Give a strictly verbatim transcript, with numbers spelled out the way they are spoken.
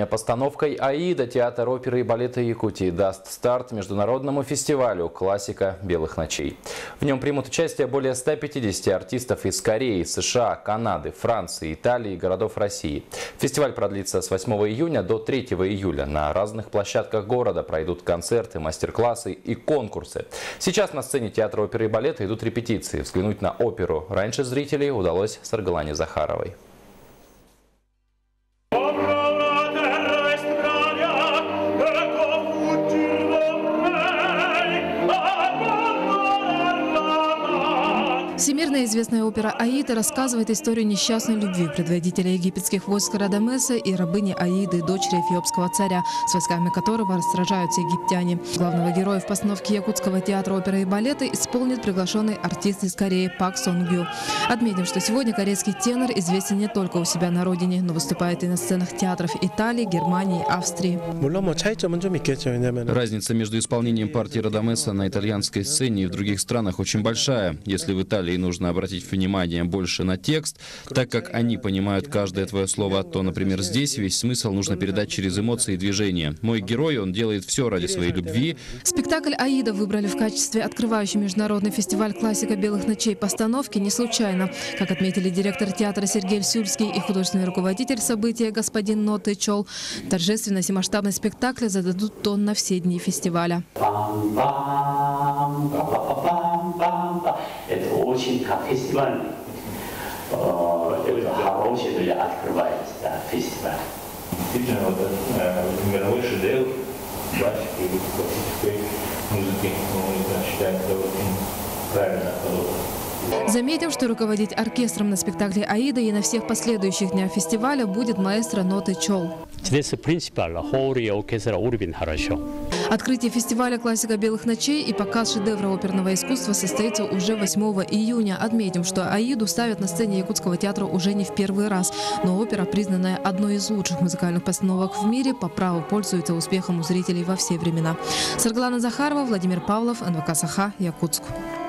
Постановкой «Аида» театр оперы и балета Якутии даст старт международному фестивалю «Классика белых ночей». В нем примут участие более ста пятидесяти артистов из Кореи, США, Канады, Франции, Италии и городов России. Фестиваль продлится с восьмого июня до третьего июля. На разных площадках города пройдут концерты, мастер-классы и конкурсы. Сейчас на сцене театра оперы и балета идут репетиции. Взглянуть на оперу раньше зрителей удалось Саргалане Захаровой. Всемирно известная опера «Аида» рассказывает историю несчастной любви предводителя египетских войск Радамеса и рабыни Аиды, дочери эфиопского царя, с войсками которого сражаются египтяне. Главного героя в постановке Якутского театра оперы и балета исполнит приглашенный артист из Кореи Пак Сон Гю. Отметим, что сегодня корейский тенор известен не только у себя на родине, но выступает и на сценах театров Италии, Германии, Австрии. Разница между исполнением партии Радамеса на итальянской сцене и в других странах очень большая. Если в Италии нужно обратить внимание больше на текст, так как они понимают каждое твое слово, то, например, здесь весь смысл нужно передать через эмоции и движения. Мой герой, он делает все ради своей любви. Спектакль «Аида» выбрали в качестве открывающий международный фестиваль «Классика белых ночей» постановки не случайно. Как отметили директор театра Сергей Льсюльский и художественный руководитель события господин Ноты Чол, торжественность и масштабность спектакля зададут тон на все дни фестиваля. Это очень как фестиваль, это хороший для открывается, да, фестиваль. Действительно, вот это мировой шедевр классики и классической музыки, мы считаем, это очень правильно подобно. Заметим, что руководить оркестром на спектакле «Аида» и на всех последующих днях фестиваля будет маэстро Ноты Чол. Открытие фестиваля «Классика белых ночей» и показ шедевра оперного искусства состоится уже восьмого июня. Отметим, что «Аиду» ставят на сцене Якутского театра уже не в первый раз. Но опера, признанная одной из лучших музыкальных постановок в мире, по праву пользуется успехом у зрителей во все времена. Саргалана Захарова, Владимир Павлов, эн вэ ка Саха, Якутск.